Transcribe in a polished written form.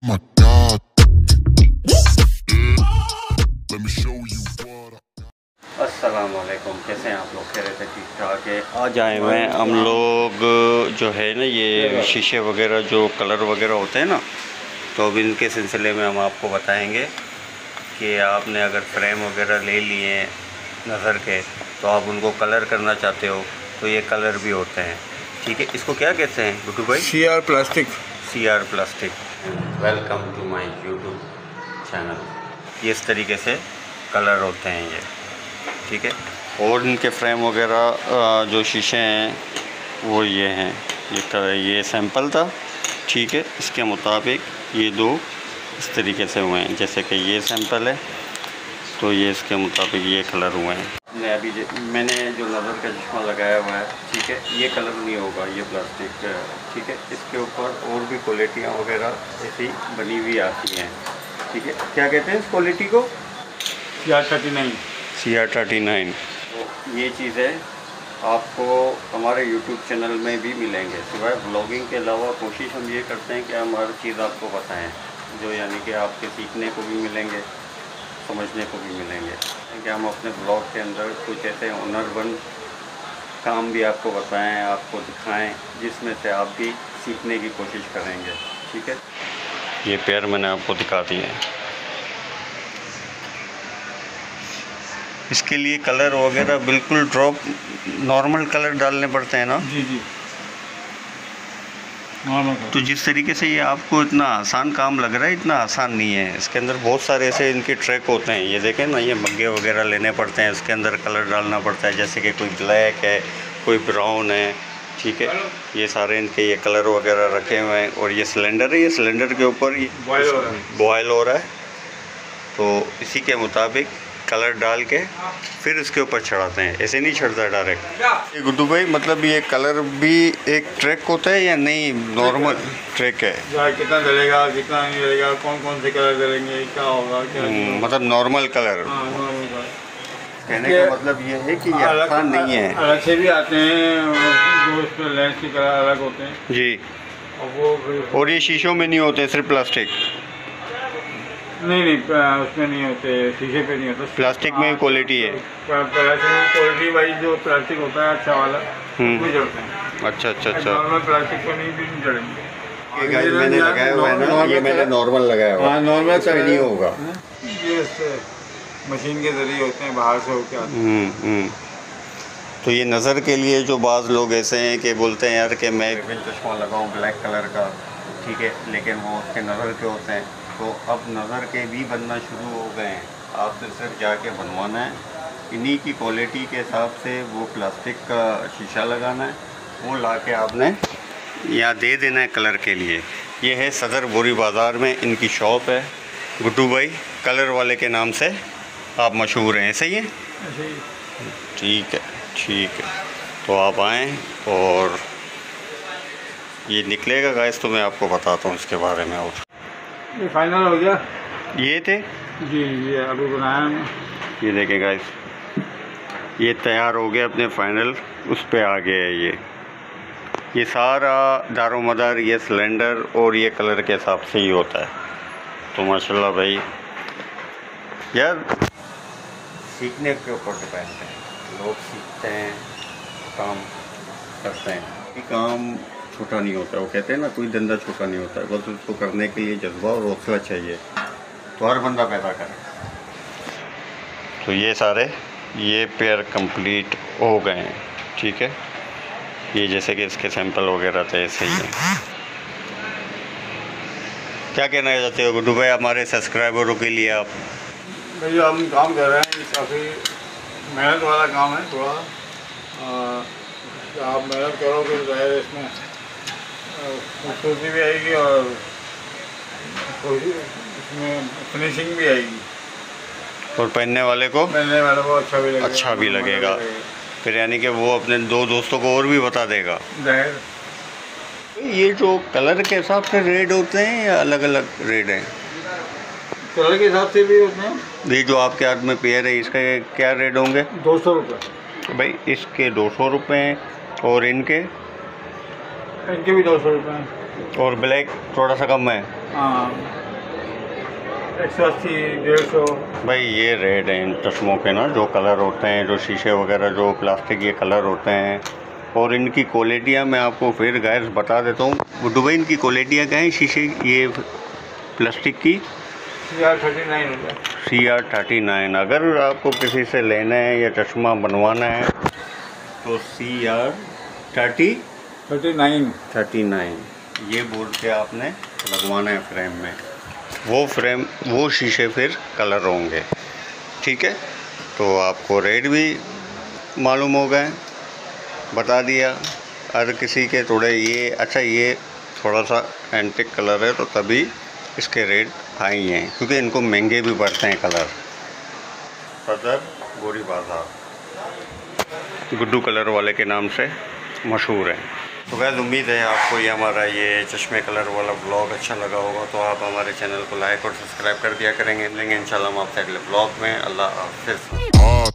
My God. Let me show you what अस्सलामुअलैकुम, कैसे हैं आप लोग? कह रहे थे ठीक ठाक है। आज आए हुए हैं हम लोग जो है ना, ये शीशे वगैरह जो कलर वगैरह होते हैं ना, तो अब इनके सिलसिले में हम आपको बताएंगे कि आपने अगर फ्रेम वगैरह ले लिए हैं नज़र के, तो आप उनको कलर करना चाहते हो तो ये कलर भी होते हैं। ठीक है, इसको क्या कहते हैं गुड्डू भाई? CR plastic. CR plastic. Welcome to my YouTube channel. ये इस तरीके से कलर होते हैं ये, ठीक है। और इनके फ्रेम वगैरह जो शीशे हैं वो ये हैं, ये सैंपल था, ठीक है। इसके मुताबिक ये दो इस तरीके से हुए हैं, जैसे कि ये सैंपल है तो ये इसके मुताबिक ये कलर हुए हैं। मैंने जो नज़र का चश्मा लगाया हुआ है, ठीक है, ये कलर नहीं होगा, ये प्लास्टिक, ठीक है। इसके ऊपर और भी क्वालिटियाँ वगैरह ऐसी बनी हुई आती हैं, ठीक है। क्या कहते हैं इस क्वालिटी को? CR39। तो ये चीज़ें आपको हमारे YouTube चैनल में भी मिलेंगे। सिवाय ब्लॉगिंग के अलावा कोशिश हम ये करते हैं कि हम हर चीज़ आपको बताएं, जो यानी कि आपके सीखने को भी मिलेंगे, समझने को भी मिलेंगे। कि हम अपने ब्लॉग के अंदर कुछ ऐसे हुनरमंद काम भी आपको बताएं, आपको दिखाएं, जिसमें से आप भी सीखने की कोशिश करेंगे, ठीक है। ये पेयर मैंने आपको दिखा दिए हैं। इसके लिए कलर वगैरह बिल्कुल ड्रॉप नॉर्मल कलर डालने पड़ते हैं ना? जी नॉर्मल। तो जिस तरीके से ये आपको इतना आसान काम लग रहा है, इतना आसान नहीं है। इसके अंदर बहुत सारे ऐसे इनके ट्रैक होते हैं। ये देखें ना, ये मग्गे वगैरह लेने पड़ते हैं, इसके अंदर कलर डालना पड़ता है, जैसे कि कोई ब्लैक है, कोई ब्राउन है, ठीक है। ये सारे इनके ये कलर वगैरह रखे हुए हैं। और ये सिलेंडर है, ये सिलेंडर के ऊपर ये बॉयल हो रहा है, तो इसी के मुताबिक कलर डाल के फिर इसके ऊपर चढ़ाते हैं। ऐसे नहीं चढ़ता डायरेक्ट। ये गुड्डू भाई, मतलब ये कलर भी एक ट्रैक होता है या नहीं, नॉर्मल ट्रैक है? कितना डलेगा, कितना नहीं डलेगा, कौन कौन से कलर डलेंगे, क्या होगा, क्या मतलब नॉर्मल कलर। नॉर्मल कलर कहने का मतलब ये है कि ये आसान नहीं है। अलग से भी आते हैं, जो उसमें लेंस के कलर अलग होते हैं जी। और ये शीशों में नहीं होते, सिर्फ प्लास्टिक? नहीं उसमें नहीं होते, शीशे पे नहीं होता। प्लास्टिक में भी क्वालिटी है? क्वालिटी वाइज जो प्लास्टिक होता है अच्छा वाला, वो जड़ते हैं। अच्छा। नॉर्मल प्लास्टिक पे नहीं जड़ेंगे। ये गाइस मैंने लगाया हुआ है ना, ये मैंने नॉर्मल लगाया हुआ है। नॉर्मल पे नहीं होगा, ये मशीन के जरिए होते हैं, बाहर से होके आते हैं। तो ये नज़र के लिए जो बाज़ लोग ऐसे हैं कि बोलते हैं यार कि मैं चश्मा लगाऊं ब्लैक कलर का, ठीक है, लेकिन वो उसके नज़र के होते हैं, तो अब नज़र के भी बनना शुरू हो गए हैं। आपसे सिर्फ जाके बनवाना है, इन्हीं की क्वालिटी के हिसाब से वो प्लास्टिक का शीशा लगाना है, वो ला के आपने यहाँ दे देना है कलर के लिए। ये है सदर बोरी बाज़ार में इनकी शॉप है। गुड्डू भाई कलर वाले के नाम से आप मशहूर हैं, ऐसे ही है? ठीक है। तो आप आएँ और ये निकलेगा गाइस, तो मैं आपको बताता हूँ इसके बारे में। और ये फाइनल हो गया, ये थे जी ये अभी बनाया हमने। ये देखें गाइस, ये तैयार हो गया अपने फाइनल, उस पे आ गया है ये सारा दारोमदार ये सिलेंडर और ये कलर के हिसाब से ही होता है। तो माशाल्लाह भाई, यार सीखने के ऊपर डिपेंड है। लोग सीखते हैं, काम करते हैं। ये काम छोटा नहीं होता, वो कहते हैं ना, कोई धंधा छोटा नहीं होता है, बस उसको करने के लिए जज्बा और हौसला चाहिए, तो हर बंदा पैदा करे। तो ये सारे ये पेयर कंप्लीट हो गए हैं, ठीक है। ये जैसे कि इसके सैंपल वगैरह थे, ऐसे ही हैं। क्या कहना चाहते हो गुड्डू भाई हमारे सब्सक्राइबरों के लिए? आप भैया हम काम कर रहे हैं, काफ़ी मेहनत वाला काम है थोड़ा। आप मेहनत करोगे तो ज़ाहिर इसमें खूबसूरती भी आएगी और इसमें फिनिशिंग भी आएगी, और पहनने वाले को अच्छा भी लगेगा। फिर यानी कि वो अपने दो दोस्तों को और भी बता देगा। ये जो कलर के हिसाब से रेट होते हैं या अलग अलग रेट हैं? कलर के हिसाब से भी होते हैं। ये जो आपके हाथ में पेयर है, इसका क्या रेट होंगे? 200 रुपये भाई। इसके 200 रुपये हैं और इनके भी 200 रुपये हैं। और ब्लैक थोड़ा सा कम है। हाँ 180, 150। भाई ये रेट है इन चश्मों के ना, जो कलर होते हैं, जो शीशे वगैरह, जो प्लास्टिक ये कलर होते हैं, और इनकी क्वालिटियाँ मैं आपको फिर गाइस बता देता हूँ। दुबई इनकी क्वालिटियाँ क्या हैं शीशे ये प्लास्टिक की? CR39 होता है। CR39। अगर आपको किसी से लेना है या चश्मा बनवाना है तो CR39 ये बोर्ड के आपने लगवाना है फ्रेम में। वो शीशे फिर कलर होंगे, ठीक है। तो आपको रेट भी मालूम हो गए, बता दिया। हर किसी के थोड़े ये अच्छा, ये थोड़ा सा एंटिक कलर है तो तभी इसके रेट हाई हैं, क्योंकि इनको महंगे भी पड़ते हैं कलर। सदर गोरी बाज़ार गुड्डू कलर वाले के नाम से मशहूर है। तो वैसे उम्मीद है आपको ये हमारा ये चश्मे कलर वाला ब्लॉग अच्छा लगा होगा, तो आप हमारे चैनल को लाइक और सब्सक्राइब कर दिया करेंगे। मिलेंगे इंशाल्लाह हम आपसे अगले ब्लॉग में। अल्लाह हाफ़िज़।